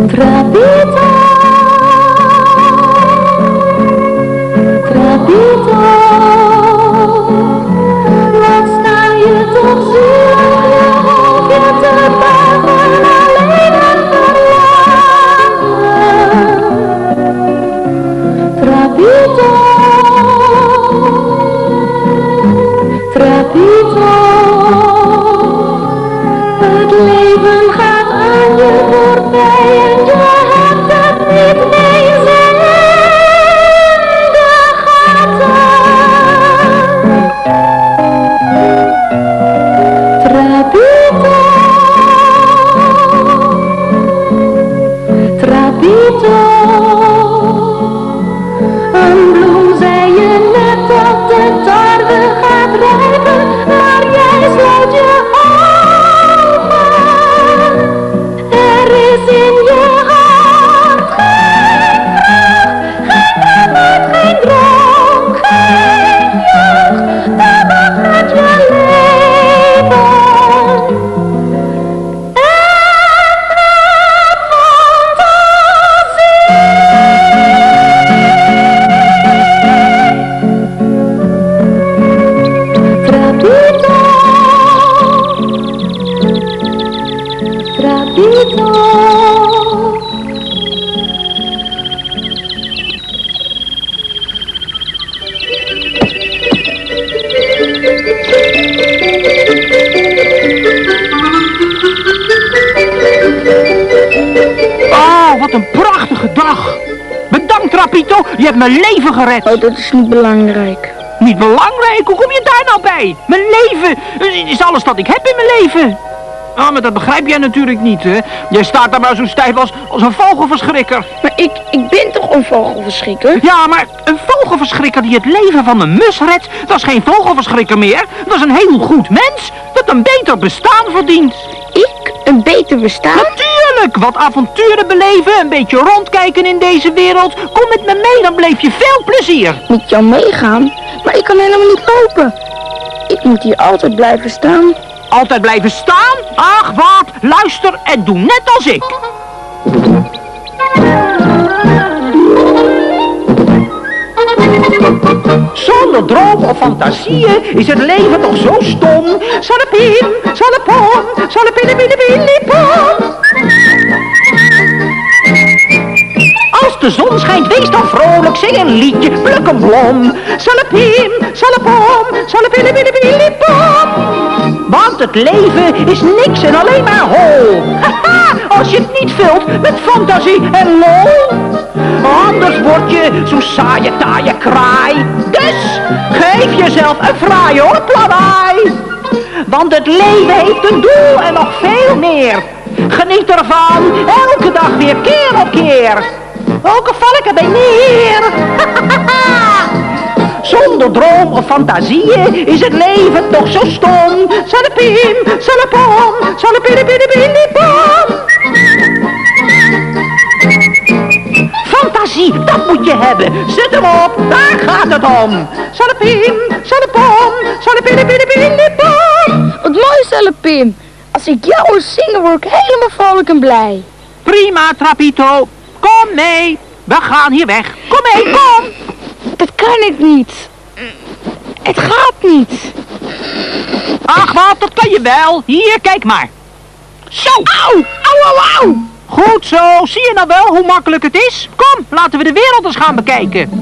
Trapito, Trapito, wat sta je toch zielig je te buigen alleen en verlaten. Trapito, Trapito, het leven gaat aan je voorbij en je hebt het niet eens in de gaten. Trapito, Trapito, een bloem zei je net dat de tarwe gaat rijpen, maar jij sloot je ogen. Er is in je hart geen vraag, geen droom, geen jeugd, de wacht uit je leven. Trapito, Trapito. Oh, wat een prachtige dag. Bedankt, Trapito. Je hebt mijn leven gered. Oh, dat is niet belangrijk. Niet belangrijk? Hoe kom je daar nou bij? Mijn leven is alles wat ik heb in mijn leven. Ah, maar dat begrijp jij natuurlijk niet, hè? Jij staat daar maar zo stijf als een vogelverschrikker. Maar ik ben toch een vogelverschrikker? Ja, maar een vogelverschrikker die het leven van een mus redt, dat is geen vogelverschrikker meer. Dat is een heel goed mens dat een beter bestaan verdient. Ik? Een beter bestaan? Natuurlijk, wat avonturen beleven, een beetje rondkijken in deze wereld. Kom met me mee, dan beleef je veel plezier. Met jou meegaan? Maar ik kan helemaal niet lopen. Ik moet hier altijd blijven staan. Altijd blijven staan? Ach wat, luister en doe net als ik. Zonder droom of fantasieën is het leven toch zo stom. Salepiem, salepom, salepilipilipilipom. Als de zon schijnt, wees dan vrolijk, zing een liedje, pluk een blom. Salepiem, salepom, salepilipilipilipom. Want het leven is niks en alleen maar hol. Haha, als je het niet vult met fantasie en lol. Anders word je zo'n saaie, taaie kraai. Dus geef jezelf een fraai hoorplawaai. Want het leven heeft een doel en nog veel meer. Geniet ervan, elke dag weer keer op keer. Ook al val ik erbij neer. Zonder droom of fantasieën is het leven toch zo stom. Salepiem, salepom, salepidipidipidipom. Fantasie, dat moet je hebben. Zet hem op, daar gaat het om. Salepiem, salepom, salepidipidipidipom. Wat mooi, Salepim. Als ik jou hoor zingen, word ik helemaal vrolijk en blij. Prima, Trapito. Kom mee. We gaan hier weg. Kom mee, kom. Dat kan ik niet. Het gaat niet. Ach wat, dat kan je wel. Hier, kijk maar. Zo. Auw, auw, auw, auw. Goed zo. Zie je nou wel hoe makkelijk het is? Kom, laten we de wereld eens gaan bekijken.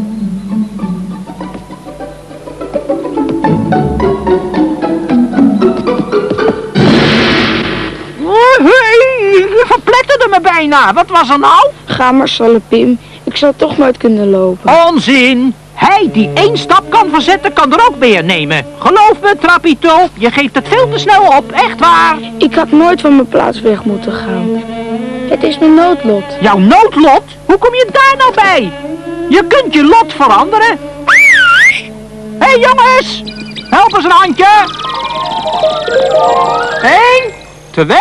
Je verpletterde me bijna. Wat was er nou? Ga maar, Salepim. Ik zal toch nooit kunnen lopen. Onzin. Hij die 1 stap kan verzetten, kan er ook meer nemen. Geloof me, Trapito, je geeft het veel te snel op, echt waar. Ik had nooit van mijn plaats weg moeten gaan. Het is mijn noodlot. Jouw noodlot? Hoe kom je daar nou bij? Je kunt je lot veranderen. Hé jongens, help eens een handje. 1, 2,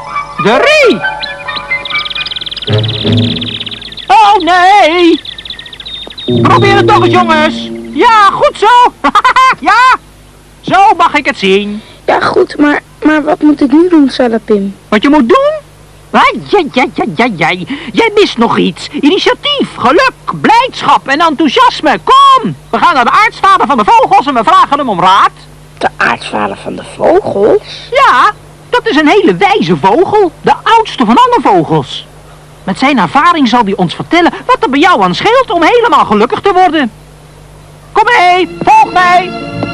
3. Oh nee. Probeer het toch eens, jongens. Ja, goed zo. Ja, zo mag ik het zien. Ja, goed, maar wat moet ik nu doen, Salepim? Wat je moet doen? Jij mist nog iets. Initiatief, geluk, blijdschap en enthousiasme. Kom, we gaan naar de aartsvader van de vogels en we vragen hem om raad. De aartsvader van de vogels? Ja, dat is een hele wijze vogel. De oudste van alle vogels. Met zijn ervaring zal hij ons vertellen wat er bij jou aan scheelt om helemaal gelukkig te worden. Kom mee, volg mij.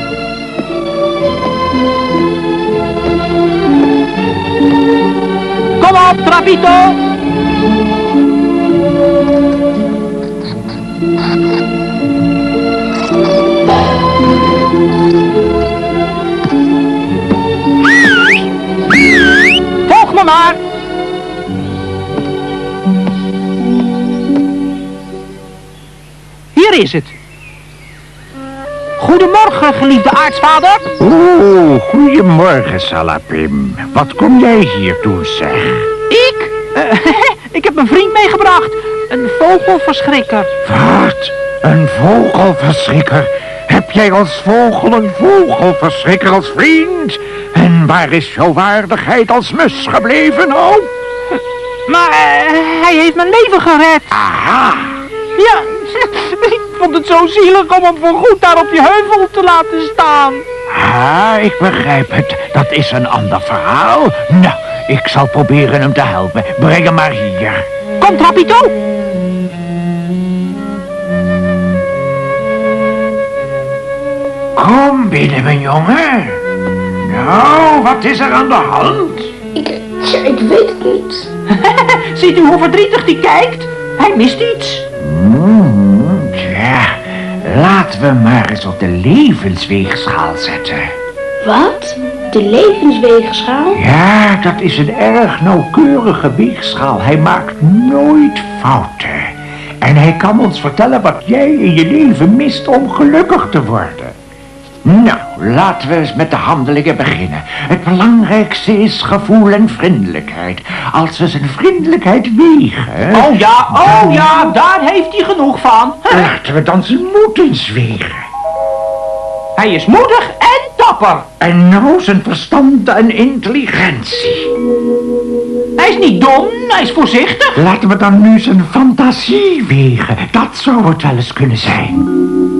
Kom op, Trapito. Volg me maar. Hier is het. Goedemorgen, geliefde aartsvader. Oeh, goedemorgen, Salapim. Wat kom jij hier doen, zeg? Ik? Ik heb mijn vriend meegebracht. Een vogelverschrikker. Wat? Een vogelverschrikker? Heb jij als vogel een vogelverschrikker als vriend? En waar is jouw waardigheid als mus gebleven, nou? Maar hij heeft mijn leven gered. Aha! Ja, ik vond het zo zielig om hem voorgoed daar op die heuvel te laten staan. Ah, ik begrijp het. Dat is een ander verhaal. Nou, ik zal proberen hem te helpen. Breng hem maar hier. Kom, Trapito. Kom binnen, mijn jongen. Nou, wat is er aan de hand? Ik weet het niet. Ziet u hoe verdrietig hij kijkt? Hij mist iets. Tja, laten we maar eens op de levensweegschaal zetten. Wat? De levensweegschaal? Ja, dat is een erg nauwkeurige weegschaal. Hij maakt nooit fouten. En hij kan ons vertellen wat jij in je leven mist om gelukkig te worden. Nou, laten we eens met de handelingen beginnen. Het belangrijkste is gevoel en vriendelijkheid. Als we zijn vriendelijkheid wegen... Oh ja, daar heeft hij genoeg van. Laten we dan zijn moed eens wegen. Hij is moedig en dapper. En nou zijn verstand en intelligentie. Hij is niet dom, hij is voorzichtig. Laten we dan nu zijn fantasie wegen. Dat zou het wel eens kunnen zijn.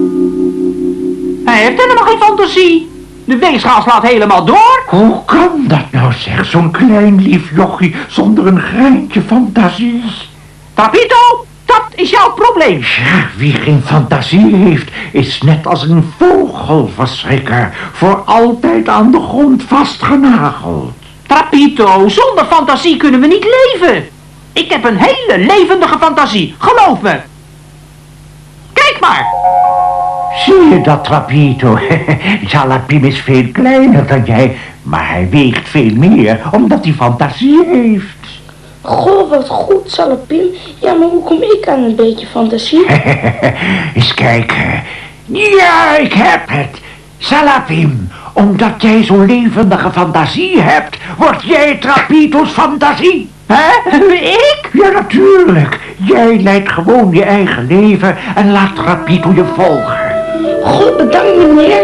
Hij heeft helemaal geen fantasie. De weegschaal slaat helemaal door. Hoe kan dat nou, zeg? Zo'n klein lief jochie zonder een greintje fantasie. Trapito, dat is jouw probleem. Ja, wie geen fantasie heeft, is net als een vogelverschrikker. Voor altijd aan de grond vastgenageld. Trapito, zonder fantasie kunnen we niet leven. Ik heb een hele levendige fantasie, geloof me. Kijk maar. Zie je dat, Trapito? Salapim is veel kleiner dan jij, maar hij weegt veel meer, omdat hij fantasie heeft. Goh, wat goed, Salapim. Ja, maar hoe kom ik aan een beetje fantasie? Eens kijken. Ja, ik heb het. Salapim, omdat jij zo'n levendige fantasie hebt, word jij Trapito's fantasie. Hè? Ik? Ja, natuurlijk. Jij leidt gewoon je eigen leven en laat Trapito je volgen. God, bedankt, meneer.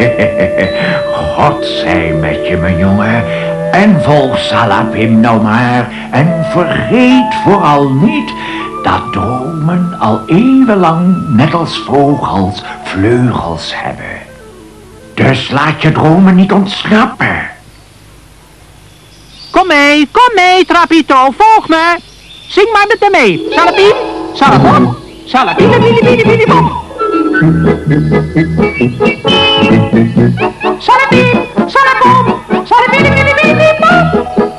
God zij met je, mijn jongen. En volg Salapim nou maar. En vergeet vooral niet dat dromen al eeuwenlang, net als vogels, vleugels hebben. Dus laat je dromen niet ontsnappen. Kom mee, Trapito, volg me. Zing maar met hem mee. Salapim, salapom, salapilipilipilipilipom. Salapim, salapom, salapilipilipilipom.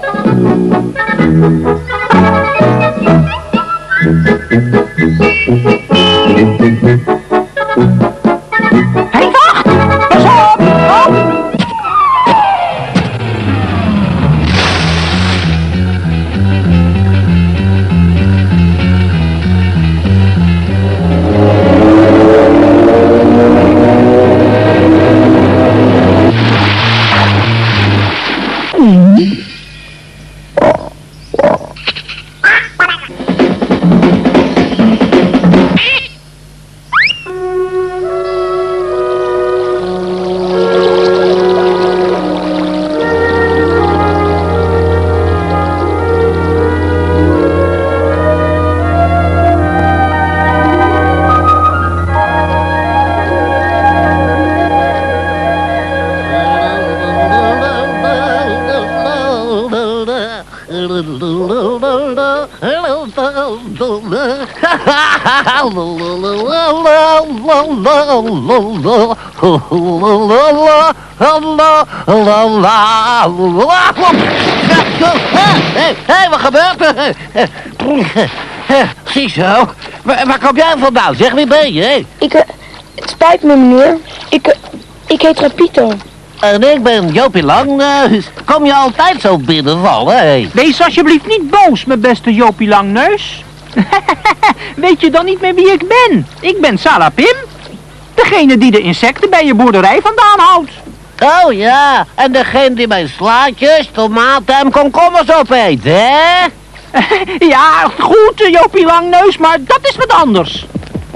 Hey, wacht! Pas op! Oh. Hé, wat gebeurt er? Ziezo, waar kom jij vandaan? Zeg, wie ben je? Het spijt me, meneer. Ik heet Trapito. En ik ben Jopie Langneus. Kom je altijd zo binnenvallen, hé? Wees alsjeblieft niet boos, mijn beste Jopie Langneus. Weet je dan niet meer wie ik ben? Ik ben Salapim. Degene die de insecten bij je boerderij vandaan houdt. Oh ja, en degene die mijn slaatjes, tomaten en komkommers opeet, hè? Ja, goed, Jopie Langneus, maar dat is wat anders.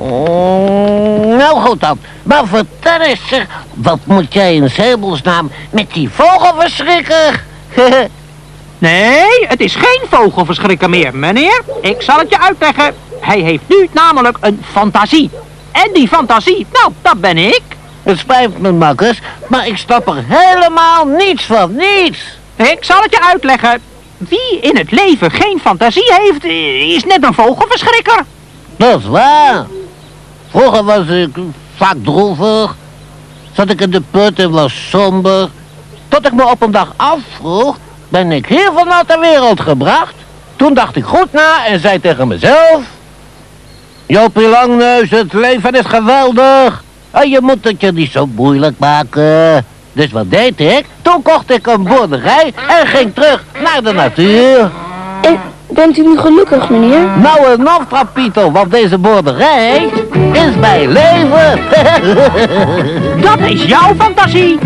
Nou goed dan. Maar vertel eens, zeg, wat moet jij in hemelsnaam met die vogelverschrikker? Nee, het is geen vogelverschrikker meer, meneer. Ik zal het je uitleggen. Hij heeft nu namelijk een fantasie. En die fantasie, nou, dat ben ik. Het spijt me, makkers, maar ik snap er helemaal niets van, niets. Ik zal het je uitleggen. Wie in het leven geen fantasie heeft, is net een vogelverschrikker. Dat is waar. Vroeger was ik vaak droevig. Zat ik in de put en was somber. Tot ik me op een dag afvroeg, ben ik hier vanuit de wereld gebracht? Toen dacht ik goed na en zei tegen mezelf: Jopie Langneus, het leven is geweldig. En je moet het je niet zo moeilijk maken. Dus wat deed ik? Toen kocht ik een boerderij en ging terug naar de natuur. En bent u nu gelukkig, meneer? Nou en nog, Trapito, want deze boerderij is mijn leven. Dat is jouw fantasie.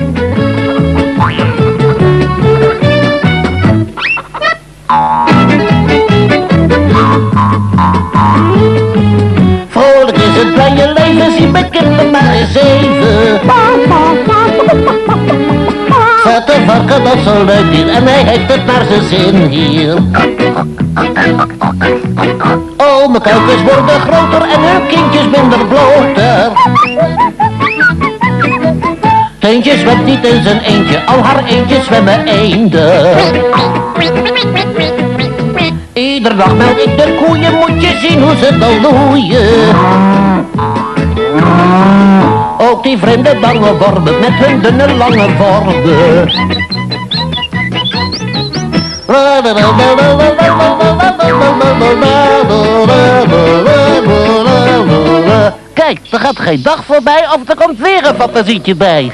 Vrolijk is het bij je leven, zie mijn kinderen maar eens even. Vette varken, dat zo leuk hier, en hij heeft het naar zijn zin hier. Oh, mijn kuikens worden groter en hun kindjes minder bloter. Teentje zwemt niet in zijn eentje, al haar eentjes zwemmen eenden. Iedere dag melk ik de koeien, moet je zien hoe ze dan loeien. Ook die vreemde bange wormen met hun dunne lange vormen. Kijk, er gaat geen dag voorbij of er komt weer een fantasietje bij.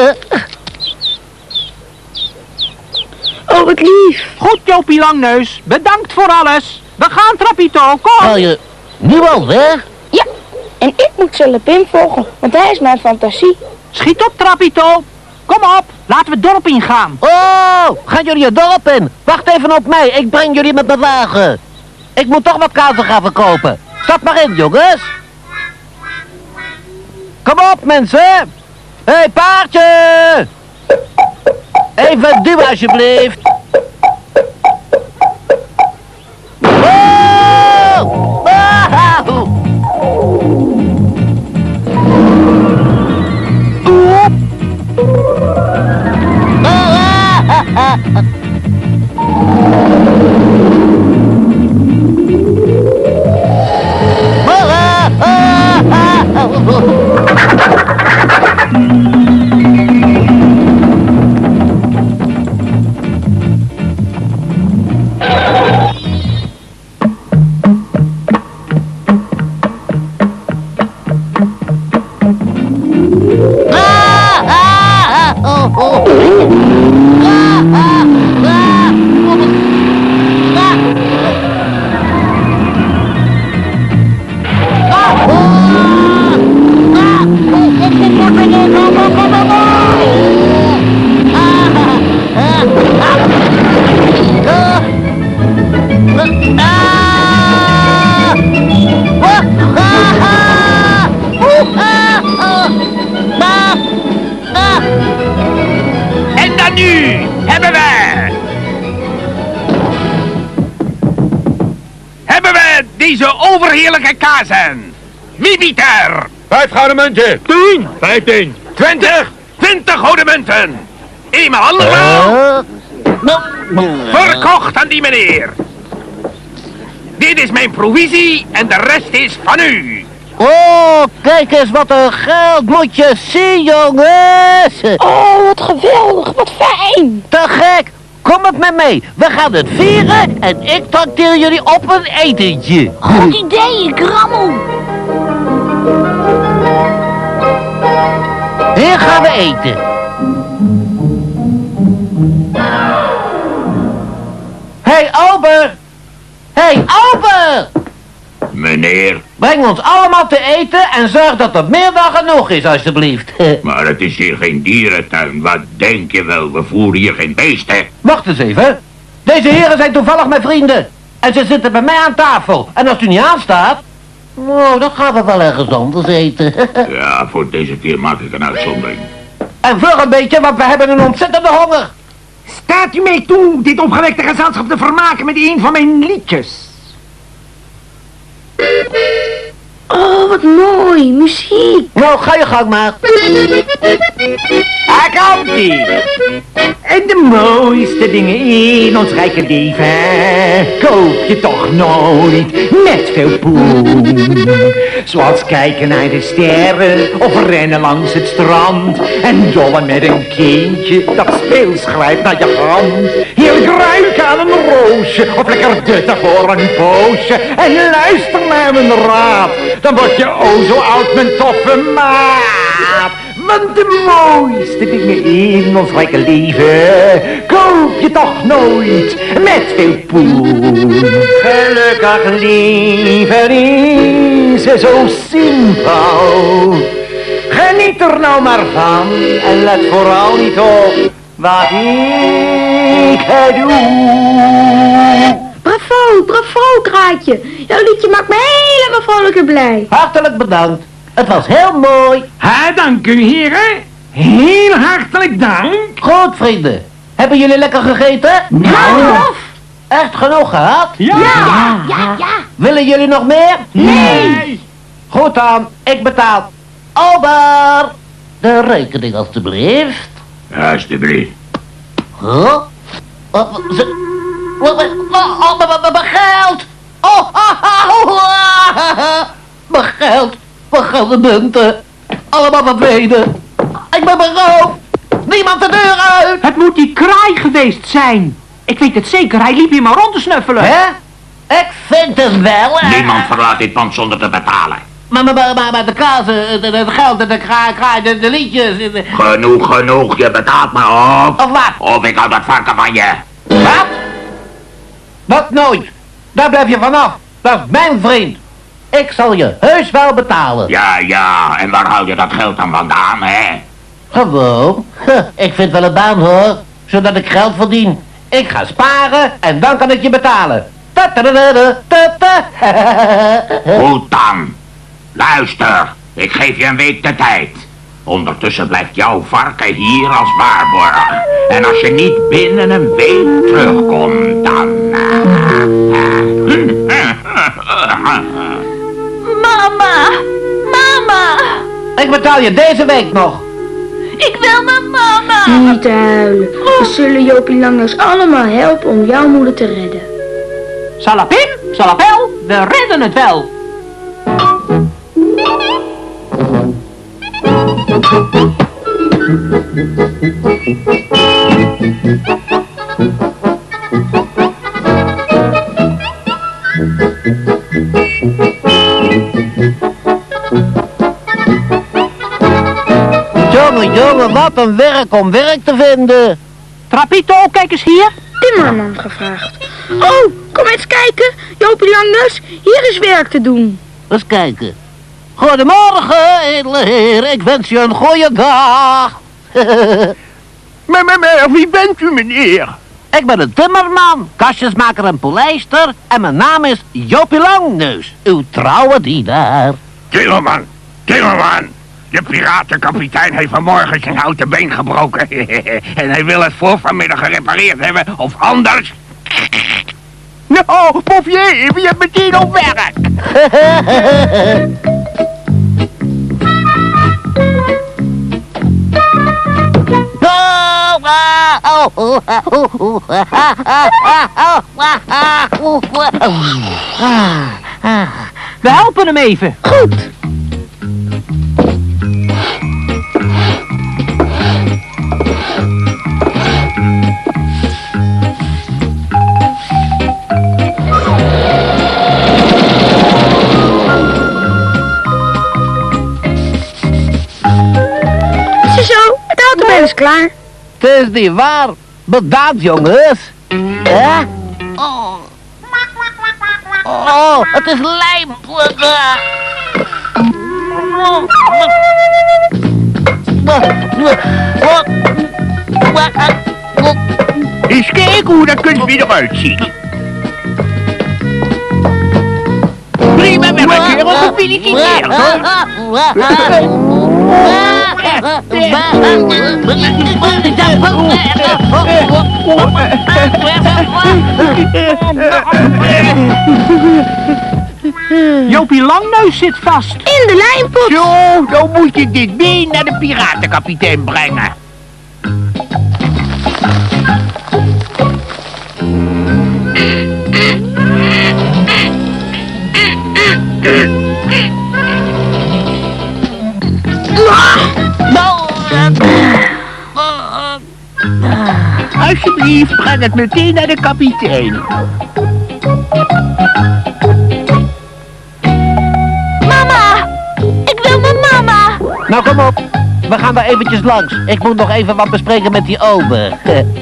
Oh, wat lief. Goed, Jopie Langneus. Bedankt voor alles. We gaan, Trapito. Kom. Ga je nu al weg? Ja, en ik moet Salapim volgen, want hij is mijn fantasie. Schiet op, Trapito. Kom op. Laten we het dorp ingaan. Oh, gaan jullie het dorp in? Wacht even op mij, ik breng jullie met mijn wagen. Ik moet toch wat kaarten gaan verkopen. Stap maar in, jongens. Kom op, mensen. Hé, paardje. Even duwen, alsjeblieft. Oh! Ah! En dan nu hebben we deze overheerlijke kazen. Wie biedt er? 5 gouden munten. 10, 15. 20, 20 gouden munten. Eenmaal andermaal. Verkocht aan die meneer. Dit is mijn provisie en de rest is van u. Oh, kijk eens wat een geld, moet je zien, jongens. Oh, wat geweldig, wat fijn. Te gek, kom met me mee. We gaan het vieren en ik trakteer jullie op een etentje. Goed idee, ik rammel. Hier gaan we eten. Hey, Albert! Hey, Albert! Meneer, Breng ons allemaal te eten en zorg dat er meer dan genoeg is, alsjeblieft. maar het is hier geen dierentuin. Wat denk je wel? We voeren hier geen beesten. Wacht eens even. Deze heren zijn toevallig mijn vrienden. En ze zitten bij mij aan tafel. En als u niet aanstaat... Nou, dan gaan we wel ergens anders eten. Ja, voor deze keer maak ik een uitzondering. En vlug een beetje, want we hebben een ontzettende honger. Staat u mij toe dit opgewekte gezelschap te vermaken met een van mijn liedjes? Oh, wat mooi, muziek. Nou, ga je gang maar. Daar komt-ie. En de mooiste dingen in ons rijke leven koop je toch nooit met veel poen. Zoals kijken naar de sterren of rennen langs het strand en dollen met een kindje dat speels grijpt naar je hand. Heerlijk ruiken aan een roosje of lekker dutten voor een poosje en luister naar mijn raad. Dan word je o zo oud, mijn toffe maat. Want de mooiste dingen in ons rijke leven koop je toch nooit met veel poen. Gelukkig leven is zo simpel. Geniet er nou maar van en let vooral niet op wat ik doe. Bravo, bravo, Kraatje. Jouw liedje maakt me helemaal vrolijk en blij. Hartelijk bedankt. Het was heel mooi. Ha, dank u heren. Heel hartelijk dank. Goed, vrienden. Hebben jullie lekker gegeten? Nou. Echt genoeg gehad? Ja. Willen jullie nog meer? Nee. Goed dan, ik betaal. Albert, de rekening alstublieft. Alsjeblieft. Huh? Mijn geld! Mijn geld! Mijn gouden munten! Allemaal verdwenen! Ik ben beroofd! Niemand de deur uit! Het moet die kraai geweest zijn. Ik weet het zeker, hij liep hier maar rond te snuffelen. Hè? Ik vind het wel. Niemand verlaat dit pand zonder te betalen. Maar de kazen, het geld, de kraai, de liedjes. Genoeg, je betaalt me op. Of wat? Of ik hou dat varken van je. Wat? Dat nooit. Daar blijf je vanaf. Dat is mijn vriend. Ik zal je heus wel betalen. Ja, en waar haal je dat geld dan vandaan, hè? Gewoon. Ik vind wel een baan hoor. Zodat ik geld verdien. Ik ga sparen en dan kan ik je betalen. Goed dan. Luister, ik geef je een week de tijd. Ondertussen blijft jouw varken hier als waarborg. En als je niet binnen een week terugkomt, dan... Mama! Ik betaal je deze week nog. Ik wil naar mama! Niet huilen. We zullen Jopie Langneus allemaal helpen om jouw moeder te redden. Salapim, salapel, we redden het wel. Jongen, wat een werk om werk te vinden. Trapito, kijk eens hier. Timmerman gevraagd. Oh, kom eens kijken. Jopie Langneus, hier is werk te doen. Eens kijken. Goedemorgen, edele heer. Ik wens je een goede dag. Maar wie bent u, meneer? Ik ben een timmerman, kastjesmaker en polijster. En mijn naam is Jopie Langneus, uw trouwe dienaar. Timmerman. De piratenkapitein heeft vanmorgen zijn houten been gebroken. En hij wil het voor vanmiddag gerepareerd hebben, of anders... Nou, Pofje, je bent meteen op werk. We helpen hem even. Goed. Ziezo, het autobel is klaar. Het is niet waar. Bedankt, jongens. Oh, het is lijm. Eens kijken hoe dat kunst weer eruit ziet. Prima werk, kerel. Gefeliciteerd, hoor. Jopie Langneus zit vast. In de lijmpot. Zo, dan moet je dit been naar de piratenkapitein brengen. Alsjeblieft, breng het meteen naar de kapitein. Mama! Ik wil met mama! Nou, kom op. We gaan daar eventjes langs. Ik moet nog even wat bespreken met die ober.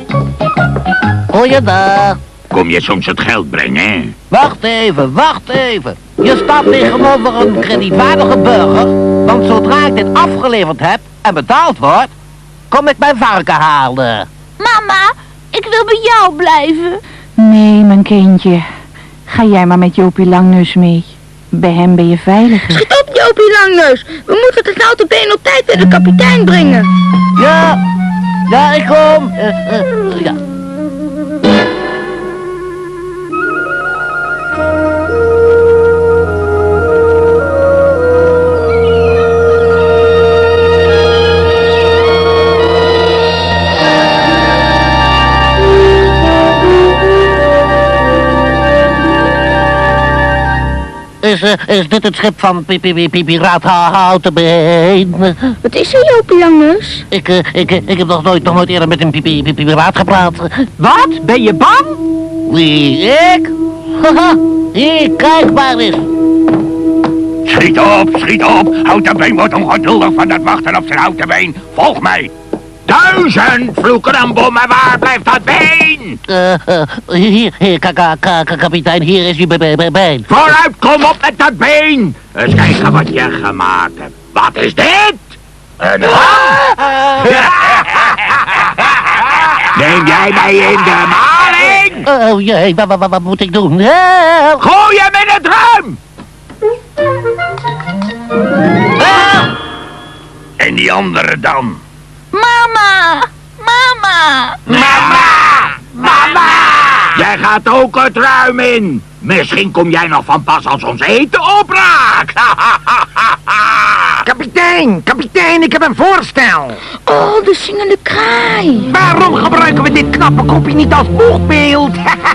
Goeiedag. Kom je soms het geld brengen? Wacht even. Je staat tegenover een kredietwaardige burger. Want zodra ik dit afgeleverd heb en betaald wordt, kom ik mijn varken halen. Mama, ik wil bij jou blijven. Nee, mijn kindje. Ga jij maar met Jopie Langneus mee. Bij hem ben je veiliger. Schiet op, Jopie Langneus. We moeten het houten been op tijd bij de kapitein brengen. Ja, ik kom. Ja. Is dit het schip van Piraat Houtenbeen? Wat is er, Jopie Langneus? Ik heb nog nooit eerder met een piraat gepraat. Wat? Ben je bang? Wie, ik? Haha, hier, kijk maar eens. Schiet op. Houtenbeen wordt ongeduldig van dat wachten op zijn houten. Volg mij. 1000 vloeken en bommen, waar blijft dat been? Hier, kapitein, hier is uw been. Vooruit, kom op met dat been. Eens kijken wat je gemaakt hebt. Wat is dit? Een hand? Neem jij mij in de maling? Oh jee, wat moet ik doen? Gooi hem in het ruim! En die andere dan? Mama! Jij gaat ook het ruim in. Misschien kom jij nog van pas als ons eten opraakt. Kapitein, ik heb een voorstel. Oh, de zingende kraai. Waarom gebruiken we dit knappe kopje niet als boegbeeld?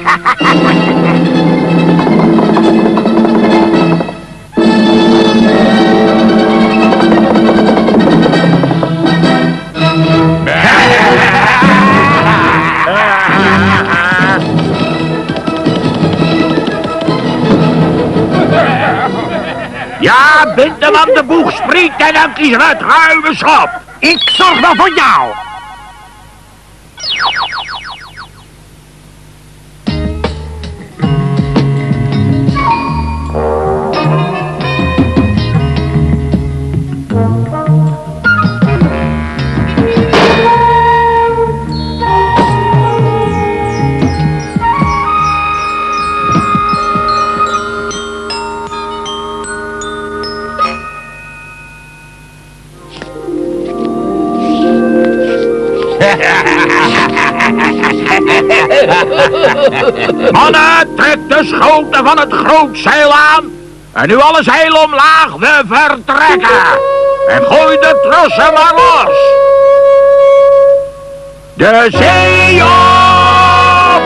Ja, bind hem aan de boegspriet en dan kiezen we het ruime schop. Ik zorg wel voor jou. Mannen, trek de schoten van het grootzeil aan. En nu alles heel omlaag, we vertrekken. En gooi de trossen maar los. De zee op!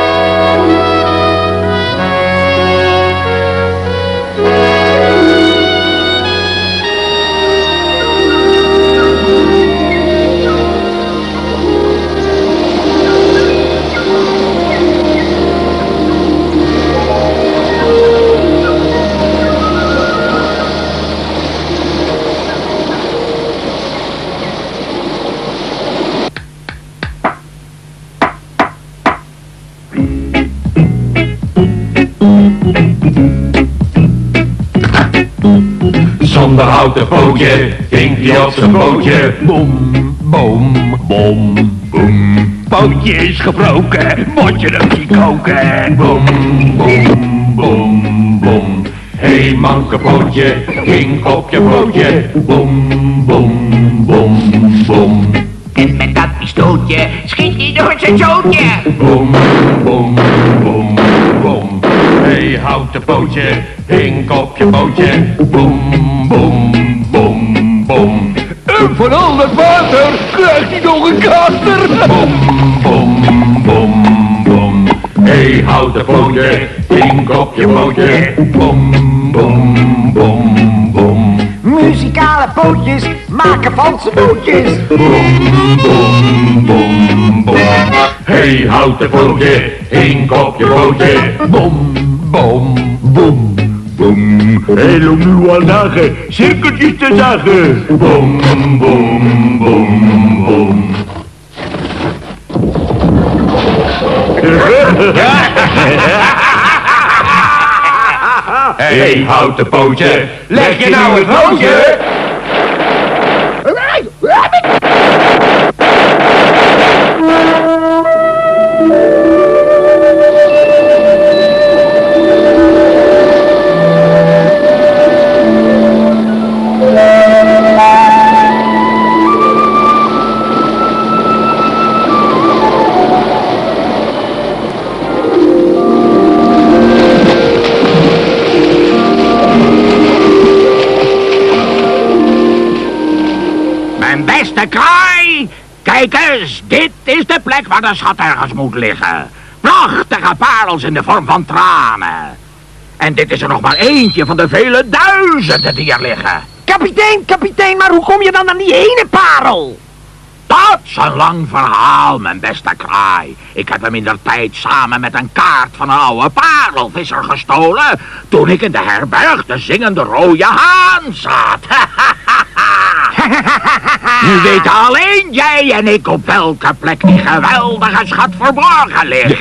Zonder houten pootje ging hij op zijn pootje. Boem, boem, bom, boem. Pootje is gebroken, moet je hem zien koken. Boem, boem, boem, boem. Hey manke pootje, ging op je pootje. Boem, boem, boem, boem. En met dat pistooltje schiet hij door zijn zootje. Boem, boem, boem, boem. Hey houten pootje, hink op je pootje. Boem, boem, boem, boem. En van al dat water krijgt hij nog een kater. Boem, boem, boem, boem. Hey houten pootje, hink op je pootje. Boem, boem, boem, boem. Muzikale pootjes maken valse bootjes. Boem, boem, boem, boem. Hey houten pootje, hink op je pootje. Boem, boem, boem, boem. En om nu al dagen cirkeltjes te zagen. Boem, boem, boem, boem. Hey houten pootje, leg je nou het loodje? Mijn beste kraai! Kijk eens, dit is de plek waar de schat ergens moet liggen. Prachtige parels in de vorm van tranen. En dit is er nog maar eentje van de vele duizenden die er liggen. Kapitein, maar hoe kom je dan aan die ene parel? Dat is een lang verhaal, mijn beste kraai. Ik heb hem indertijd samen met een kaart van een oude parelvisser gestolen toen ik in de herberg de zingende rode haan zat. Nu weten alleen jij en ik op welke plek die geweldige schat verborgen ligt.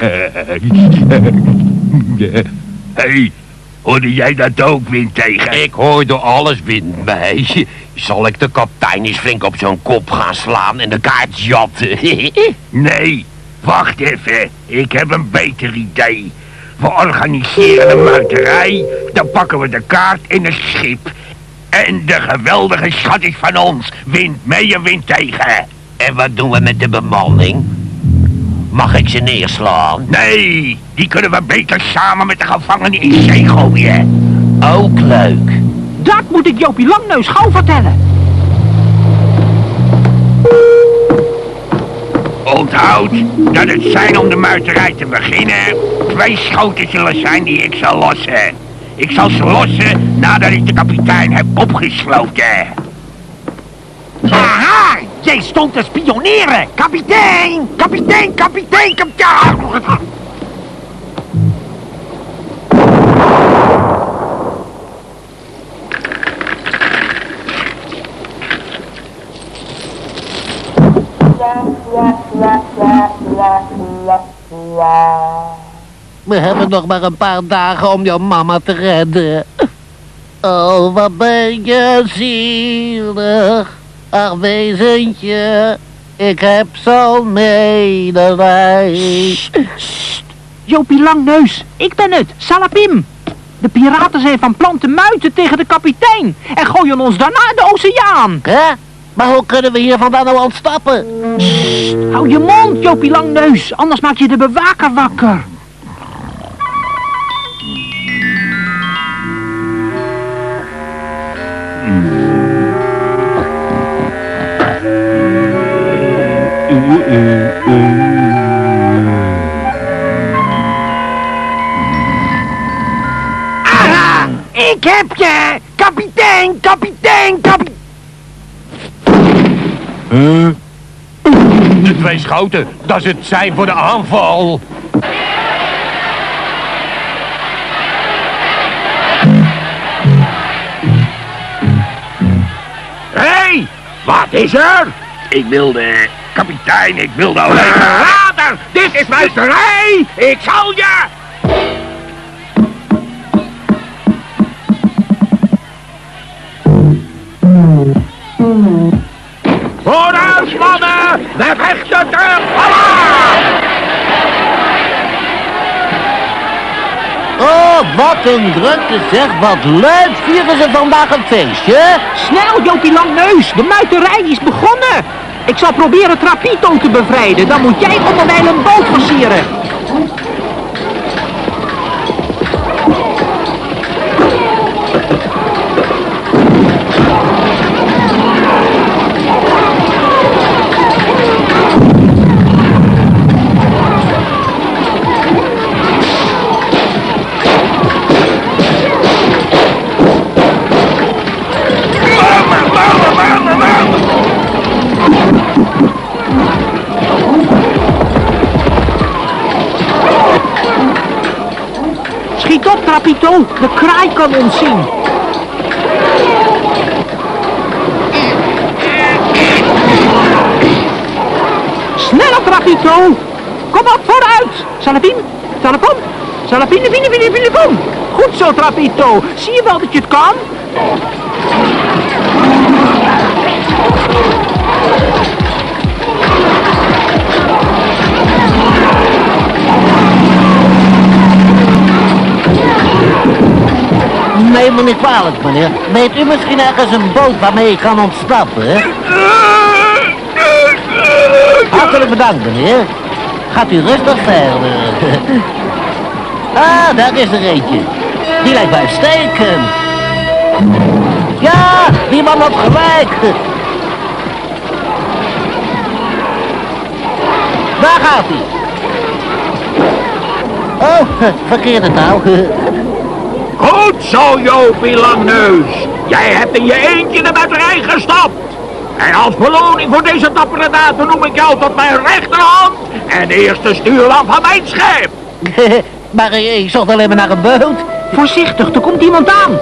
Hey, hoorde jij dat ook, Windtegen? Ik hoorde alles, Windmeisje. Zal ik de kapitein eens flink op zijn kop gaan slaan en de kaart jatten? Nee, wacht even. Ik heb een beter idee. We organiseren een muiterij, dan pakken we de kaart in een schip. En de geweldige schat is van ons. Wind mee en wind tegen. En wat doen we met de bemanning? Mag ik ze neerslaan? Nee, die kunnen we beter samen met de gevangenen in zee gooien. Ook leuk. Dat moet ik Jopie Langneus gauw vertellen. Onthoud dat het zijn om de muiterij te beginnen 2 schoten zullen zijn die ik zal lossen. Ik zal ze lossen nadat ik de kapitein heb opgesloten. Aha, jij stond te spioneren. Kapitein. We hebben nog maar een paar dagen om jouw mama te redden. Oh, wat ben je zielig. Ach, wezentje. Ik heb zo'n medelijden. Jopie Langneus, ik ben het, Salapim. De piraten zijn van plan te muiten tegen de kapitein en gooien ons daarna in de oceaan. Hè? Maar hoe kunnen we hier vandaan nou ontsnappen? Hou je mond, Jopie Langneus, anders maak je de bewaker wakker. Ah, ik heb je! Kapitein, kapitein, kapitein! De 2 schoten, dat is het zijn voor de aanval. Hé, wat is er? Ik wilde... Kapitein, ik wilde alleen... Verrader! Dit is muiterij! Ik zal je... Vooruit, mannen! We vechten terug! Oh, wat een drukte zeg. Wat leuk vieren ze vandaag een feestje. Snel, Jopie Langneus, de muiterij is begonnen. Ik zal proberen Trapito te bevrijden. Dan moet jij onderwijl een boot versieren. Schiet op, Trapito. De kraai kan ons zien. Sneller, Trapito. Kom op, vooruit. Salapin, Salapon. Salapine, Pine, kom. Goed zo, Trapito. Zie je wel dat je het kan? Neem me niet kwalijk, meneer. Weet u misschien ergens een boot waarmee ik kan ontsnappen? Hartelijk bedankt, meneer. Gaat u rustig verder. Ah, daar is er eentje. Die lijkt mij uitstekend. Ja, die man had gelijk. Daar gaat hij. Oh, verkeerde touw. Goed zo, Jopie Langneus. Jij hebt in je eentje de batterij gestapt. En als beloning voor deze dappere daad noem ik jou tot mijn rechterhand en de eerste stuurman van mijn schip. Maar ik zocht alleen maar naar een boot. Voorzichtig, er komt iemand aan.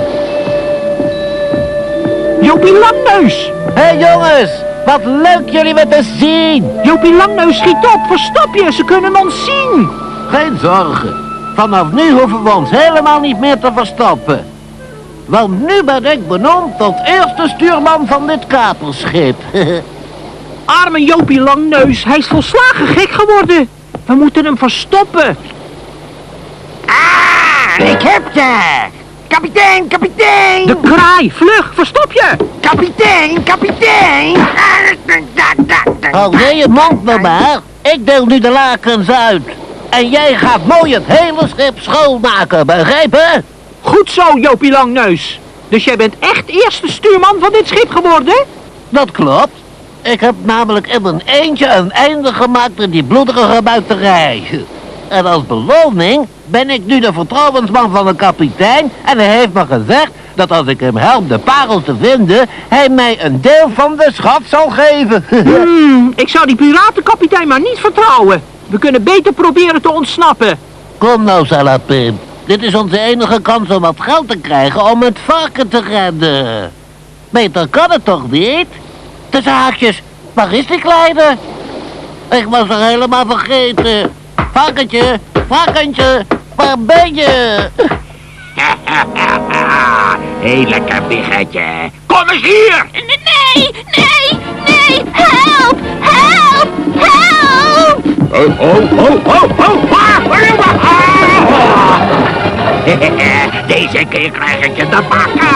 Jopie Langneus. Hé jongens, wat leuk jullie weer te zien. Jopie Langneus, schiet op, verstop je, ze kunnen ons zien. Geen zorgen. Vanaf nu hoeven we ons helemaal niet meer te verstoppen. Want nu ben ik benoemd tot eerste stuurman van dit kaperschip. Arme Jopie Langneus, hij is volslagen gek geworden. We moeten hem verstoppen. Ah, ik heb je! Kapitein, kapitein! De kraai, vlug, verstop je! Kapitein, kapitein! Hou jij je mond nou maar. Ik deel nu de lakens uit. En jij gaat mooi het hele schip schoonmaken, begrepen? Goed zo, Jopie Langneus. Dus jij bent echt eerste stuurman van dit schip geworden? Dat klopt. Ik heb namelijk in mijn eentje een einde gemaakt in die bloedige muiterij. En als beloning ben ik nu de vertrouwensman van de kapitein en hij heeft me gezegd dat als ik hem help de parel te vinden, hij mij een deel van de schat zal geven. Ik zou die piratenkapitein maar niet vertrouwen. We kunnen beter proberen te ontsnappen. Kom nou, Salapin. Dit is onze enige kans om wat geld te krijgen om het varken te redden. Beter kan het toch niet? Tussen haakjes, waar is die kleine? Ik was er helemaal vergeten. Varkentje, varkentje, waar ben je? Heel lekker biggetje. Kom eens hier! Nee, nee, nee, help, help, help! Deze keer krijg ik je te pakken!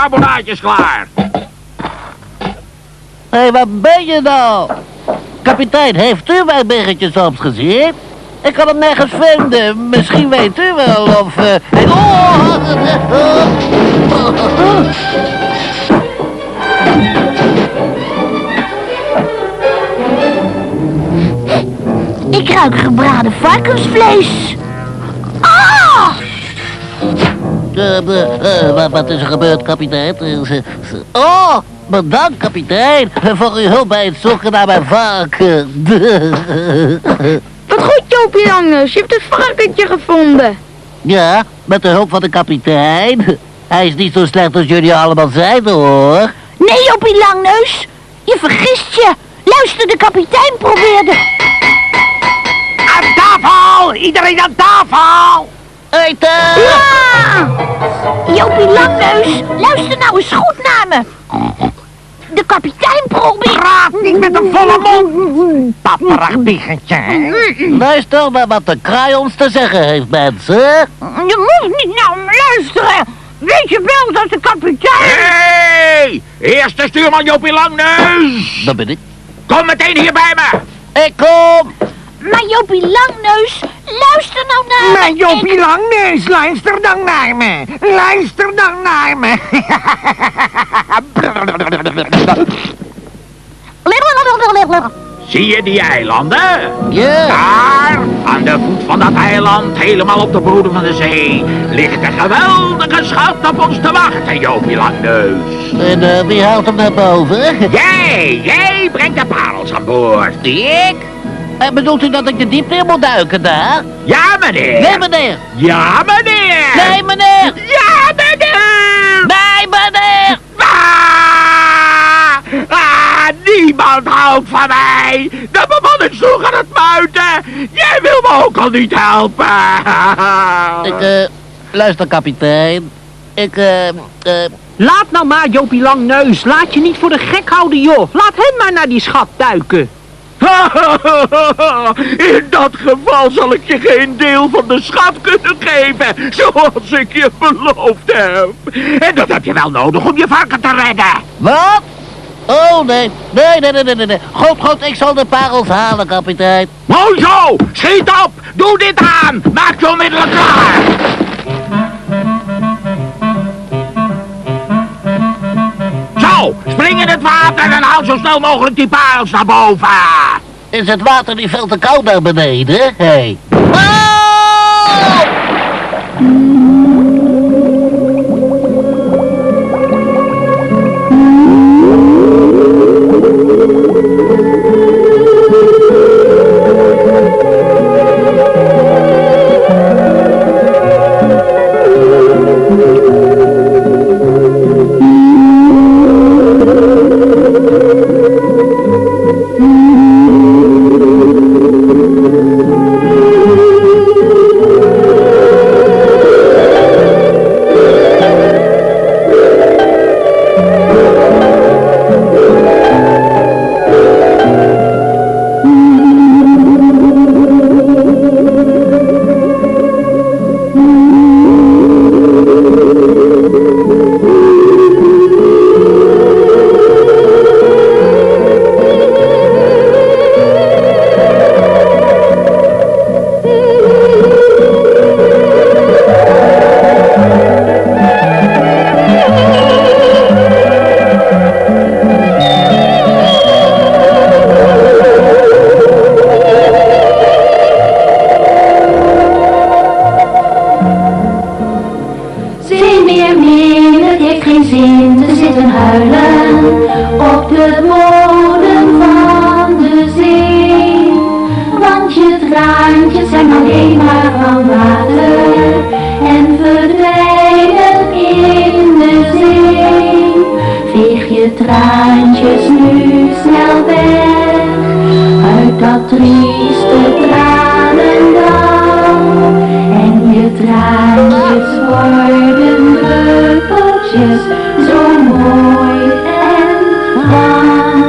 carbonaatjes klaar. Hé, waar ben je nou? Kapitein, heeft u mijn biggetje soms gezien? Ik kan hem nergens vinden. Misschien weet u wel of... Ik ruik gebraden varkensvlees. Ah! Wat is er gebeurd, kapitein? Oh, bedankt, kapitein, voor uw hulp bij het zoeken naar mijn varken. Wat goed, Jopie Langnus. Je hebt het varkentje gevonden. Ja, met de hulp van de kapitein. Hij is niet zo slecht als jullie allemaal zeiden, hoor. Nee, Jopie Langneus. Je vergist je. Luister, de kapitein probeerde... Aan tafel! Iedereen aan tafel! Eten! Ja! Jopie Langneus, luister nou eens goed naar me. De kapitein probeert... Praat niet met een volle mond! Papperig biggetje. Luister naar wat de kraai ons te zeggen heeft, mensen. Je moet niet naar hem luisteren. Weet je wel dat de kapitein... Hé! Eerste stuurman Jopie Langneus! Dat ben ik. Kom meteen hier bij me! Ik kom! Maar Jopie Langneus, luister nou naar me. Maar Jopie Langneus, luister dan naar me. Luister dan naar me. Zie je die eilanden? Ja. Daar, aan de voet van dat eiland, helemaal op de bodem van de zee, ligt een geweldige schat op ons te wachten, Jopie Langneus. En wie haalt hem naar boven? Jij brengt de parels aan boord. Ik? Bedoelt u dat ik de diepte in moet duiken daar? Ja, meneer. Nee, meneer. Ja, meneer. Nee, meneer. Ja, meneer. Nee, meneer. Niemand houdt van mij. De beman is zo aan het muiten. Jij wil me ook al niet helpen. Luister, kapitein. Laat nou maar, Jopie Langneus. Laat je niet voor de gek houden, joh. Laat hem maar naar die schat duiken. In dat geval zal ik je geen deel van de schat kunnen geven, zoals ik je beloofd heb. En dat heb je wel nodig om je varken te redden. Wat? Oh, nee. Nee. Goed, ik zal de parels halen, kapitein. Mooi zo, schiet op, doe dit aan, maak je onmiddellijk klaar. Zo, spring in het water en haal zo snel mogelijk die parels naar boven. Is het water niet veel te koud naar beneden? Hé. Oh! Traantjes nu snel weg, uit dat trieste tranendal. En je traantjes worden druppeltjes, zo mooi en van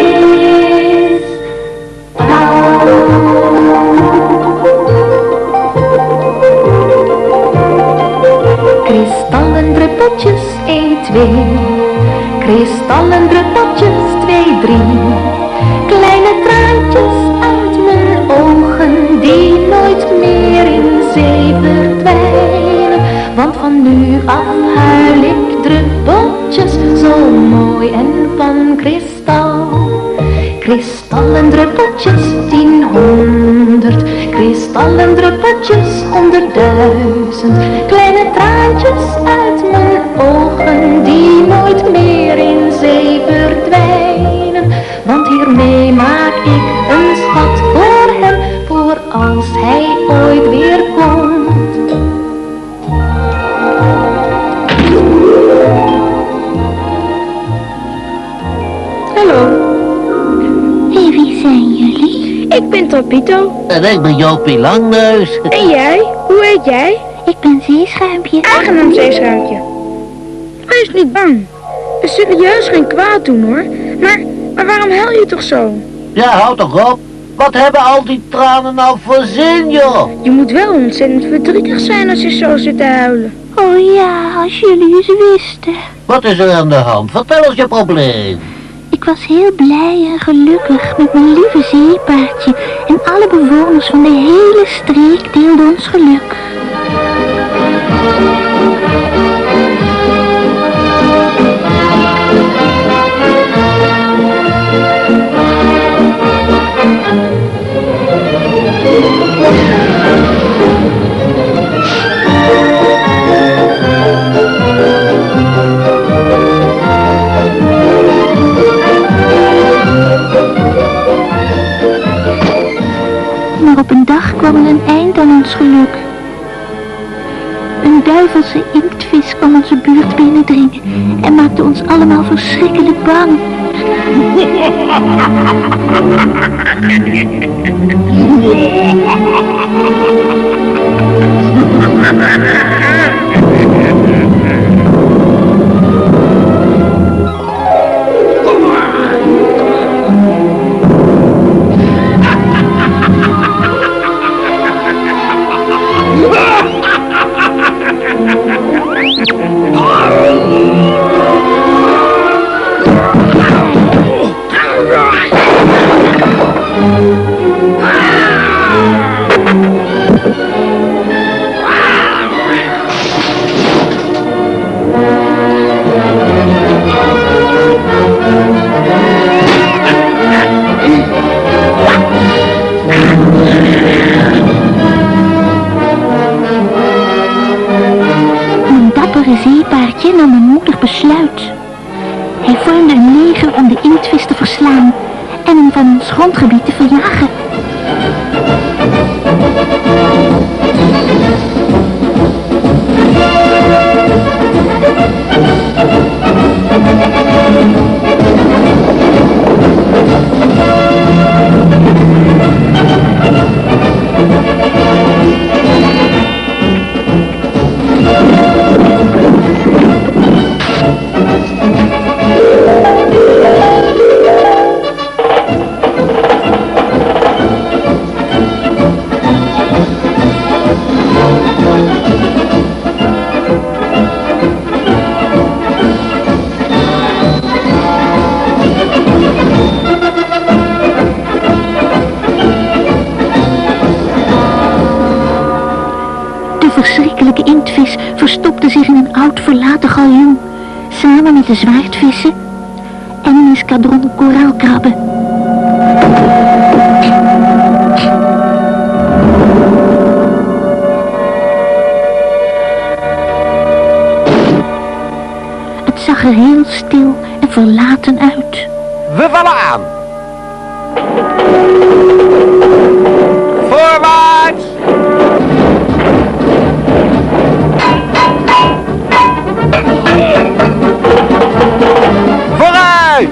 kristal. Kristallen druppeltjes 1, 2. Kristallen druppeltjes 2, 3. Kleine traantjes uit mijn ogen die nooit meer in zee verdwijnen. Want van nu af huil ik druppeltjes zo mooi en van kristal. Kristallen druppeltjes 10, 100. Kristallen druppeltjes 100.000. Kleine traantjes uit mijn ogen die nooit meer in zee verdwijnen. Want hiermee maak ik een schat voor hem, voor als hij ooit weer komt. Hallo. Hé, wie zijn jullie? Ik ben Topito. En ik ben Jopie Langneus. En jij? Hoe heet jij? Ik ben Zeeschuimpje. Aangenaam, Zeeschuimpje. Wees niet bang. We zullen juist geen kwaad doen, hoor. Maar waarom huil je toch zo? Ja, houd toch op. Wat hebben al die tranen nou voor zin, joh? Je moet wel ontzettend verdrietig zijn als je zo zit te huilen. Oh ja, als jullie eens wisten. Wat is er aan de hand? Vertel eens je probleem. Ik was heel blij en gelukkig met mijn lieve zeepaardje. En alle bewoners van de hele streek deelden ons geluk. Maar op een dag kwam er een eind aan ons geluk. Een duivelse inktvis kwam onze buurt binnendringen en maakte ons allemaal verschrikkelijk bang. Zeepaardje nam een moedig besluit. Hij vormde een leger om de inktvis te verslaan en hem van ons grondgebied te verjagen. verschrikkelijke inktvis verstopte zich in een oud verlaten galjoen, samen met de zwaardvissen en een eskadron koraalkrabben. Het zag er heel stil en verlaten uit. We vallen aan. Voorwaarts! Vooruit!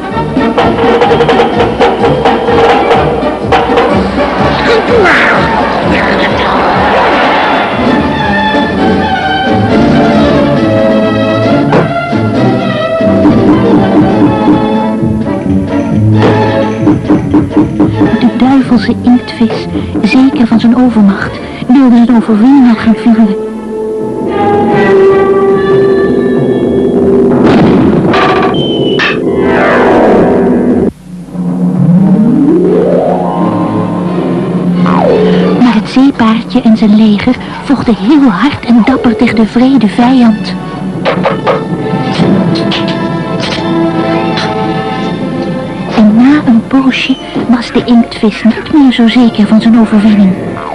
De duivelse inktvis, zeker van zijn overmacht, wilde zijn overwinning gaan vieren. zijn leger vochten heel hard en dapper tegen de wrede vijand. En na een poosje was de inktvis niet meer zo zeker van zijn overwinning.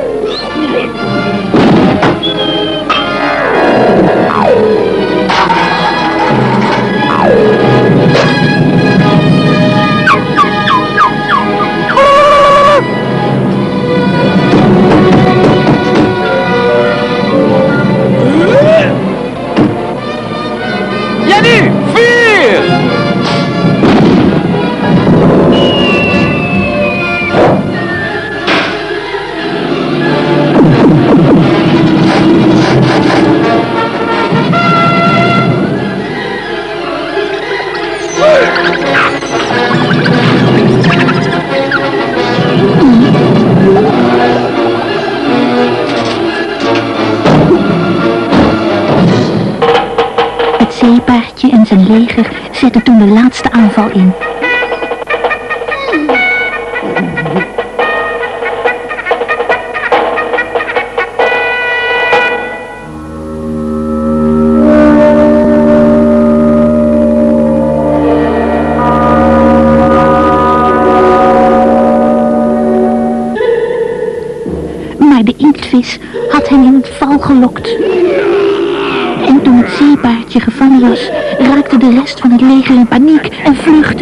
Het zeepaardje en zijn leger zetten toen de laatste aanval in. Maar de inktvis had hen in het val gelokt. En toen het zeepaardje gevangen was, raakte de rest van het leger in paniek en vluchtte.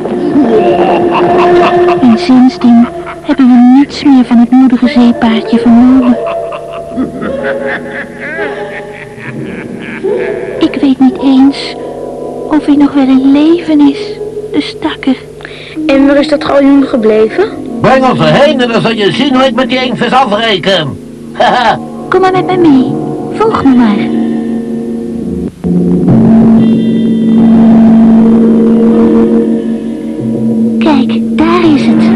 En sindsdien hebben we niets meer van het moedige zeepaardje vernomen. Ik weet niet eens of hij nog wel in leven is, de stakker. En waar is dat galjoen gebleven? Breng ons erheen en dan zal je zien hoe ik met die inktvis afreken. Haha. Kom maar met mij mee. Volg me maar. Kijk, daar is het.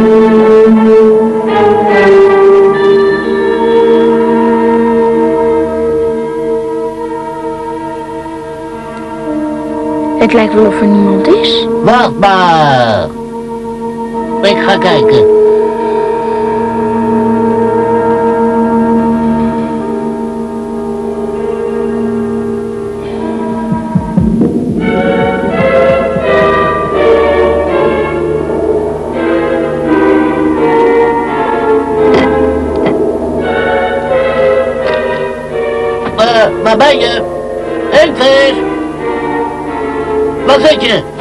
Het lijkt wel of er niemand is. Wacht maar. Ik ga kijken. Waar ben je? Inktvis! Waar zit je?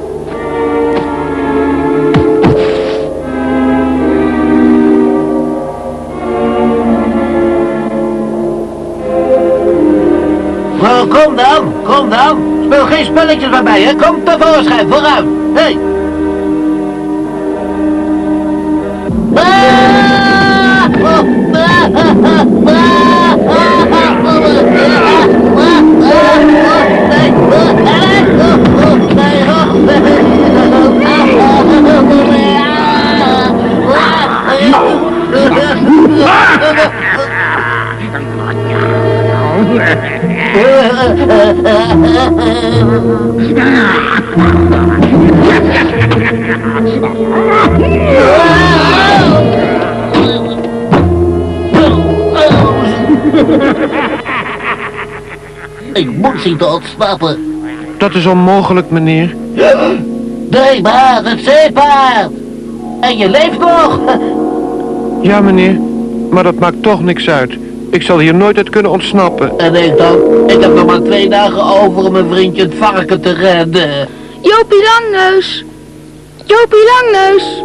Nou, kom dan. Speel geen spelletjes bij mij, hè. Kom tevoorschijn, vooruit. Hé. Ik moet zien te ontsnappen. Dat is onmogelijk, meneer. Nee, maar het zeepaard. En je leeft nog. Ja, meneer. Maar dat maakt toch niks uit. Ik zal hier nooit uit kunnen ontsnappen. En ik dan? Ik heb nog maar 2 dagen over om mijn vriendje het varken te redden. Jopie Langneus! Jopie Langneus!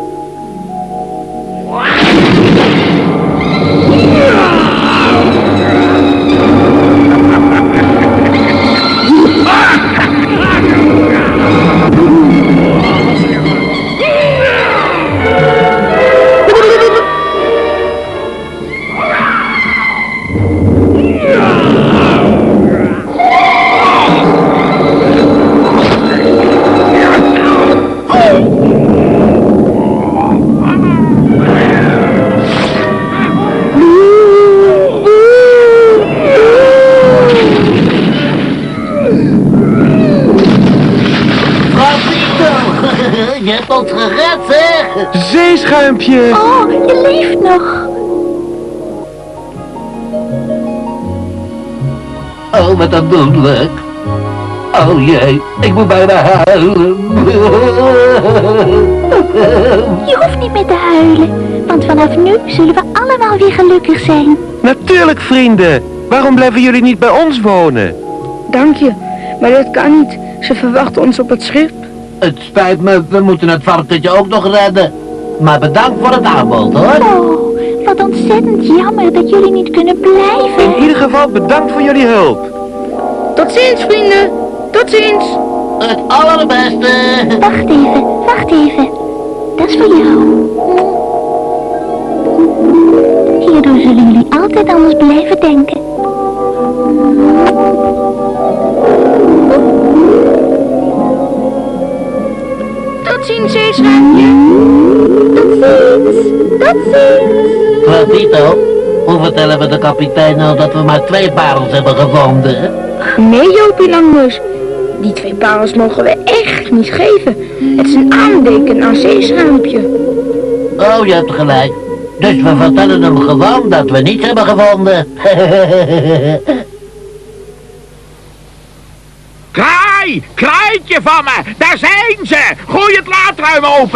Je hebt ons gered, zeg! Zeeschuimpje! Oh, je leeft nog. Oh, wat aandoenlijk. Oh jee, ik moet bijna huilen. Je hoeft niet meer te huilen, want vanaf nu zullen we allemaal weer gelukkig zijn. Natuurlijk, vrienden. Waarom blijven jullie niet bij ons wonen? Dank je, maar dat kan niet. Ze verwachten ons op het schip. Het spijt me, we moeten het varkentje ook nog redden. Maar bedankt voor het aanbod, hoor. Oh, wat ontzettend jammer dat jullie niet kunnen blijven. In ieder geval bedankt voor jullie hulp. Tot ziens, vrienden. Tot ziens. Het allerbeste. Wacht even. Dat is voor jou. Hierdoor zullen jullie altijd aan ons blijven denken. Tot ziens, zeeschuimpje. Tot ziens. Trapito, hoe vertellen we de kapitein nou dat we maar 2 parels hebben gevonden? Nee, Jopie Langneus. Die 2 parels mogen we echt niet geven. Het is een aandenken aan zeeschuimpje. Oh, je hebt gelijk. Dus we vertellen hem gewoon dat we niets hebben gevonden. Kraai! Kraaitje van me! Daar zijn ze! Gooi het laadruim open!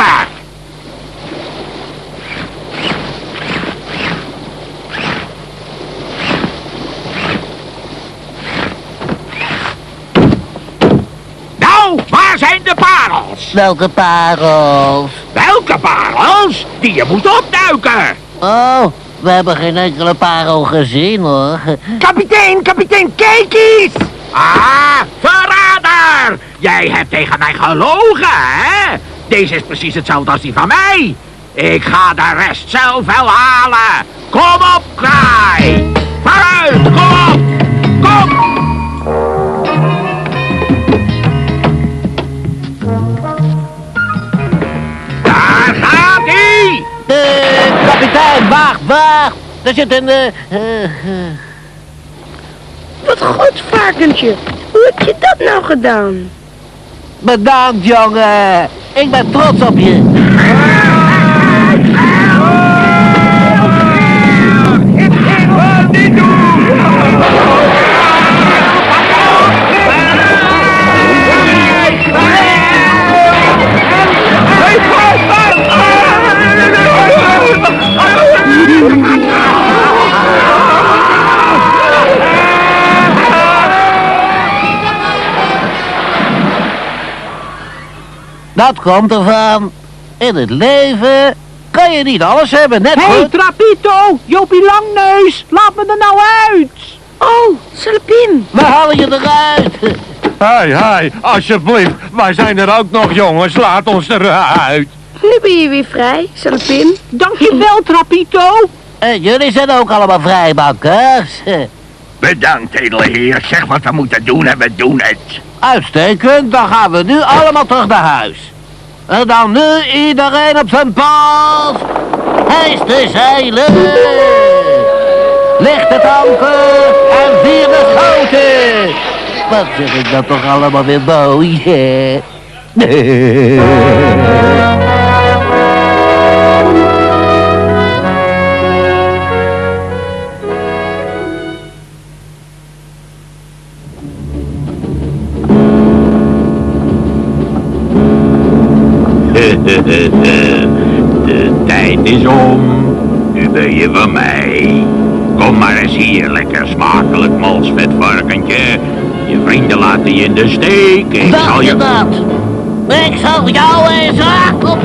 Nou, waar zijn de parels? Welke parels? Welke parels? Die je moet opduiken! Oh, we hebben geen enkele parel gezien, hoor. Kapitein, kijk eens! Ah, verrader! Jij hebt tegen mij gelogen, hè? Deze is precies hetzelfde als die van mij. Ik ga de rest zelf wel halen. Kom op, kraai! Vooruit, kom op! Kom! Daar gaat hij! Kapitein, wacht! Er zit een... Wat goed, varkentje. Hoe heb je dat nou gedaan? Bedankt, jongen. Ik ben trots op je. Niet doen! Dat komt ervan. In het leven kan je niet alles hebben, net Hé, goed. Trapito, Jopie Langneus, laat me er nou uit. Oh, Salapim. We halen je eruit. Hai, alsjeblieft. Wij zijn er ook nog, jongens. Laat ons eruit. Nu ben je weer vrij, Salapim. Dankjewel, Trapito. En jullie zijn ook allemaal vrijbankers. Bedankt, edele heer. Zeg wat we moeten doen en we doen het. Uitstekend, dan gaan we nu allemaal terug naar huis. En dan nu iedereen op zijn post. Hijs de zeilen. Licht het anker en vier de schoten. Wat zeg ik dat toch allemaal weer mooi, hè? De tijd is om. Nu ben je van mij. Kom maar eens hier, lekker smakelijk malsvet varkentje. Je vrienden laten je in de steek. Ik zal je... dat? Ik zal jou eens op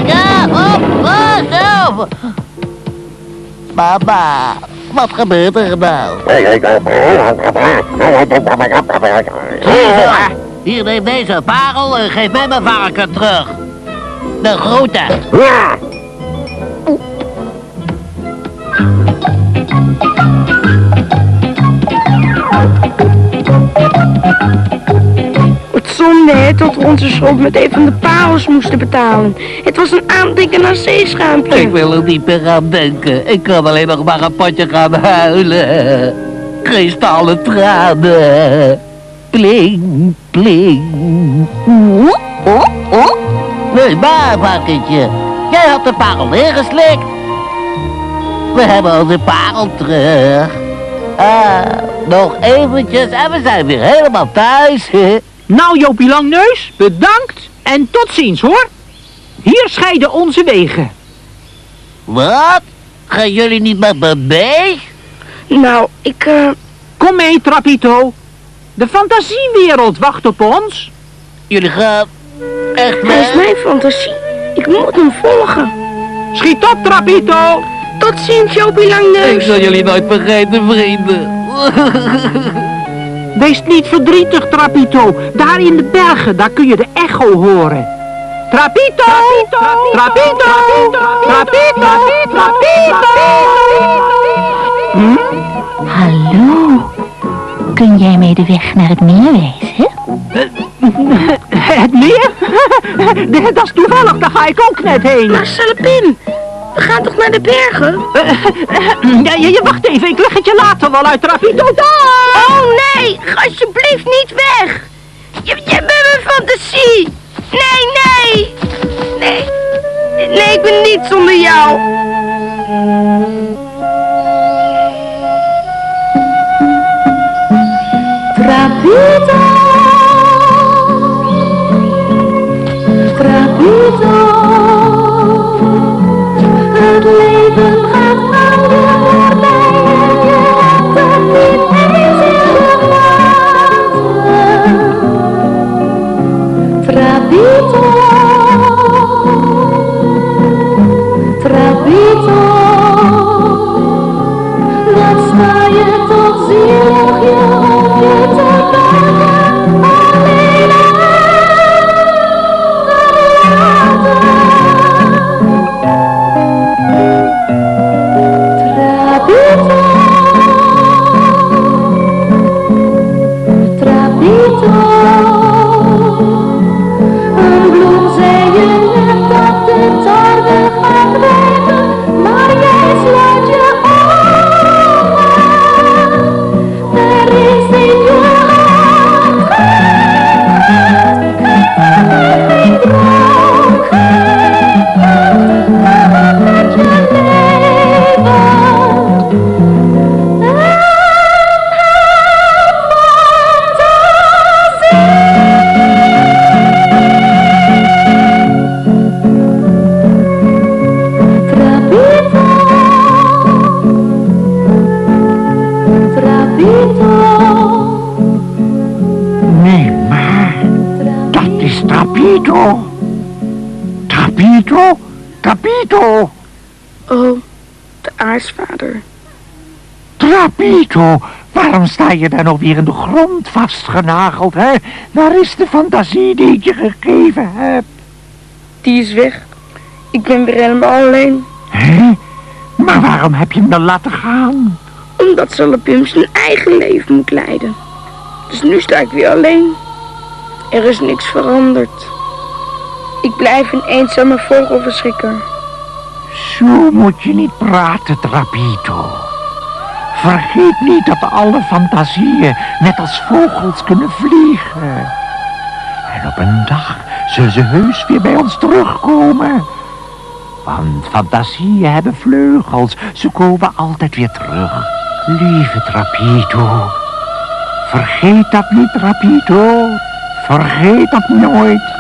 op. Mama, wat gebeurt er nou? Hier, neem deze parel en geef mij mijn varken terug. De groeten. Wat zonde, hè, dat we onze schuld met een van de parels moesten betalen. Het was een aandenken aan zeeschuimpje. Ik wil er niet meer aan denken. Ik kan alleen nog maar een potje gaan huilen. Kristallen tranen. Pling, pling. Nee, maar, varkentje. Jij had de parel ingeslikt. We hebben onze parel terug. Nog eventjes en we zijn weer helemaal thuis. Nou, Jopie Langneus, bedankt en tot ziens, hoor. Hier scheiden onze wegen. Wat? Gaan jullie niet met me mee? Nou, Kom mee, Trapito. De fantasiewereld wacht op ons. Jullie gaan echt Hij mee? is mijn fantasie. Ik moet hem volgen. Schiet op, Trapito. Tot ziens, Jopie Ik Langneus. zal jullie nooit vergeten, vrienden. Wees niet verdrietig, Trapito. Daar in de bergen, daar kun je de echo horen. Trapito! Trapito! Trapito! Trapito! Hallo. Kun jij mij de weg naar het meer wijzen? Het meer? Dat is toevallig, daar ga ik ook net heen. Maar Salepin, we gaan toch naar de bergen? Ja, wacht even, ik leg het je later wel uit, Trapito. Daar! Oh nee, ga alsjeblieft niet weg. Je bent mijn fantasie. Nee. Nee, ik ben niet zonder jou. Trapito, Trapito, het leven gaat aan je voorbij en je hebt het niet eens in de gaten. Trapito, Trapito, wat sta je toch zielig je hoofdje te buigen, alleen Trapito, Trapito, een bloem zei je net dat de tarwe gaat rijpen, maar jij sluit je ogen. Er is in je hart geen droom, geen nacht met je leven. Trapito, Trapito, Nee, maar dat is Trapito. Trapito? Trapito? Oh, de aartsvader. Trapito, waarom sta je dan nog weer in de grond vastgenageld, hè? Waar is de fantasie die ik je gegeven heb? Die is weg. Ik ben weer helemaal alleen. Hé? Maar waarom heb je hem dan laten gaan? Omdat Salepin zijn eigen leven moet leiden. Dus nu sta ik weer alleen. Er is niks veranderd. Ik blijf een eenzame vogelverschrikker. Zo moet je niet praten, Trapito. Vergeet niet dat alle fantasieën net als vogels kunnen vliegen. En op een dag zullen ze heus weer bij ons terugkomen. Want fantasieën hebben vleugels, ze komen altijd weer terug. Lieve Trapito, vergeet dat niet, Trapito. Vergeet dat nooit.